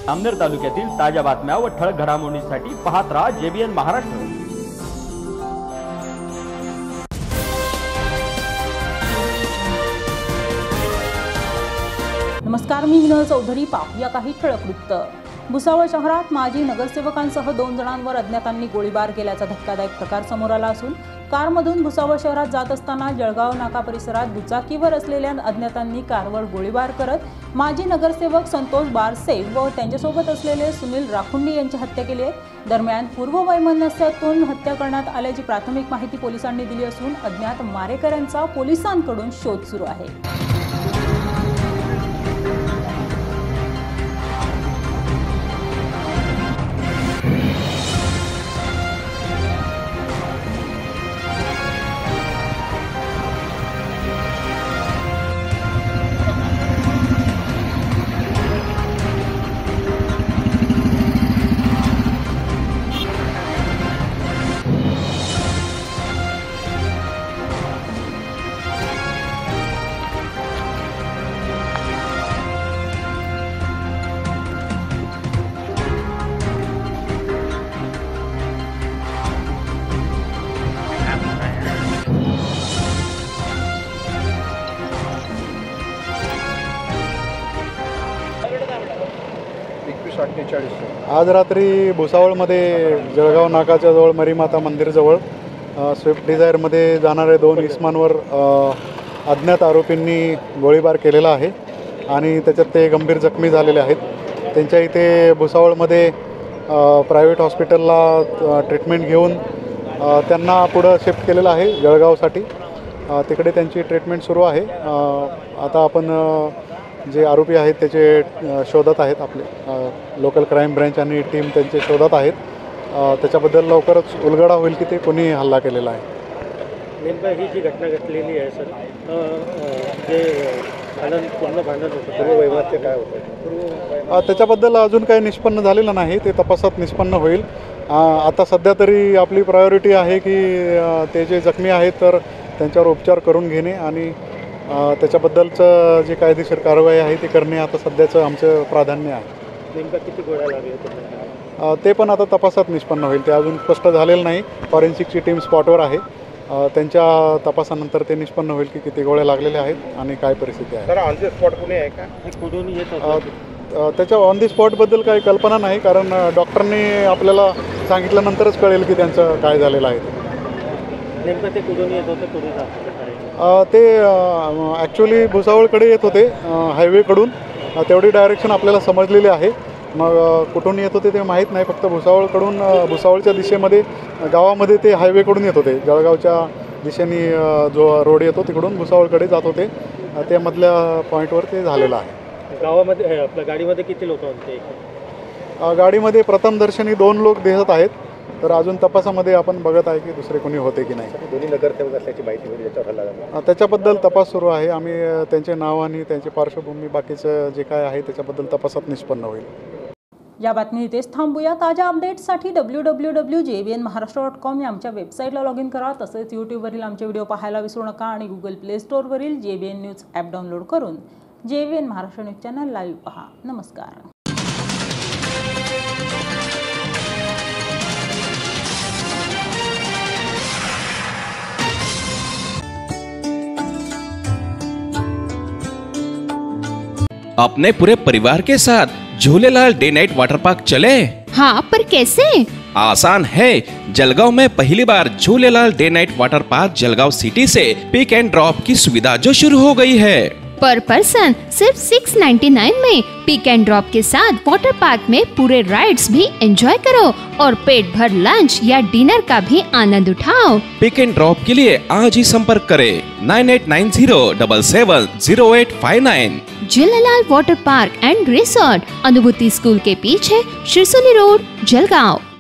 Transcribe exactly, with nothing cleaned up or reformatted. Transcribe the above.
अमनेर तालुक्यातील ताज्या बातम्या व ठळक घडामोडींसाठी पाहत राहा जेबीएन महाराष्ट्र। नमस्कार, मी विनोद चौधरी। पाहूया काही ठळक वृत्त। भुसावळ शहरात माजी नगरसेवकांसह दोन जणांवर अज्ञातांनी गोळीबार केल्याचा धक्कादायक प्रकार समोर आला असून कारमधून भुसावळ शहरात जात असताना जळगाव नाका परिसरात दुचाकीवर असलेल्या अज्ञातांनी कारवर गोळीबार करत माजी नगरसेवक संतोष बारसे व त्यांच्यासोबत असलेले सुनील राखुंडी यांची हत्या केली आहे। दरम्यान पूर्व वैमनस्यातून हत्या करण्यात आल्याची प्राथमिक माहिती पोलिसांनी दिली असून अज्ञात मारेकऱ्यांचा पोलिसांकडून शोध सुरू आहे। आज रात्री भुसावळमध्ये जळगाव नाकाच्या जवळ मरीमाता मंदिरजवळ स्विफ्ट डिझायरमध्ये जाणारे दोन इस्मांवर अज्ञात आरोपींनी गोळीबार केलेला आहे आणि त्याच्यात ते गंभीर जखमी झालेले आहेत। त्यांच्या इथे भुसावळमध्ये प्रायव्हेट हॉस्पिटलला ट्रीटमेंट घेऊन त्यांना पुढं शिफ्ट केलेलं आहे जळगावसाठी। तिकडे त्यांची ट्रीटमेंट सुरू आहे। आता आपण जे आरोपी आहेत त्याचे शोधत आहेत, आपले लोकल क्राईम ब्रँच आणि टीम त्यांचे शोधत आहेत। त्याच्याबद्दल लवकरच उलगडा होईल की ते कोणी हल्ला केलेला आहे। नेमकं ही जी घटना घडलेली आहे सर, जे भांडण पूर्ण भांडण होतं पूर्व वैमनस्य काय होतं त्याच्याबद्दल अजून काही निष्पन्न झालेलं नाही, ते तपासात निष्पन्न होईल। आता सध्या तरी आपली प्रायोरिटी आहे की ते जे जखमी आहेत तर त्यांच्यावर उपचार करून घेणे आणि त्याच्याबद्दलचं जी कायदेशीर कारवाई आहे ती करणे आता सध्याचं आमचं प्राधान्य आहे। नेमका किती गोळ्या लागल्या ते पण आता तपासात निष्पन्न होईल, ते अजून स्पष्ट झालेलं नाही। फॉरेन्सिकची टीम स्पॉटवर आहे, त्यांच्या तपासानंतर ते निष्पन्न होईल की किती गोळ्या लागलेल्या आहेत आणि काय परिस्थिती आहे। सर ऑन द स्पॉट कुणी आहे का, कुठून येत होतं त्याच्या ऑन दी स्पॉटबद्दल काही कल्पना नाही, कारण डॉक्टरनी आपल्याला सांगितल्यानंतरच कळेल की त्यांचं काय झालेलं आहे। नेमकं ते कुठून येत होतं, कुठून जात ते ॲक्च्युली भुसावळकडे येत होते हायवेकडून, तेवढी डायरेक्शन आपल्याला समजलेली आहे। मग कुठून येत होते ते माहीत नाही, फक्त भुसावळकडून भुसावळच्या दिशेमध्ये गावामध्ये ते हायवेकडून येत होते। जळगावच्या दिशेने जो रोड येतो तिकडून भुसावळकडे जात होते, त्यामधल्या पॉईंटवर ते झालेलं आहे। गावामध्ये आपल्या गाडीमध्ये किती लोक होते? गाडीमध्ये प्रथमदर्शनी दोन लोक दिसत आहेत, तर अजून तपासामध्ये आपण बघत आहे की दुसरे कोणी होते की नाही। दोन्ही नगरसेवक असल्याची माहिती मिळाली, त्याच्यावर हल्ला त्याच्याबद्दल तपास सुरू आहे। आम्ही त्यांचे नाव आणि त्यांची पार्श्वभूमी बाकीचं जे काय आहे त्याच्याबद्दल तपासात निष्पन्न होईल। या बातमी इथेच थांबूया। ताज्या अपडेट्ससाठी W W W dot J B N Maharashtra dot com या आमच्या वेबसाईटला लॉग इन करा। तसेच यूट्यूबवरील आमचे व्हिडिओ पाहायला विसरू नका आणि गुगल प्ले स्टोअरवरील J B N news app download करून J B N Maharashtra news channel live पहा। नमस्कार। अपने पूरे परिवार के साथ Jhulelal day night water park चले? हाँ, पर कैसे? आसान है। जलगांव में पहली बार Jhulelal day night water park Jalgaon city से पिक एंड ड्रॉप की सुविधा जो शुरू हो गई है। पर पर्सन सिर्फ सिक्स नाइन्टी नाइन में पिक एंड ड्रॉप के साथ वाटर पार्क में पूरे राइड्स भी एंजॉय करो और पेट भर लंच या डिनर का भी आनंद उठाओ। पिक एंड ड्रॉप के लिए आज ही संपर्क करें nine eight nine zero double seven zero eight five nine. Jhulelal water park and resort, Anubhuti school के पीछे, शिरसोली रोड, जलगांव।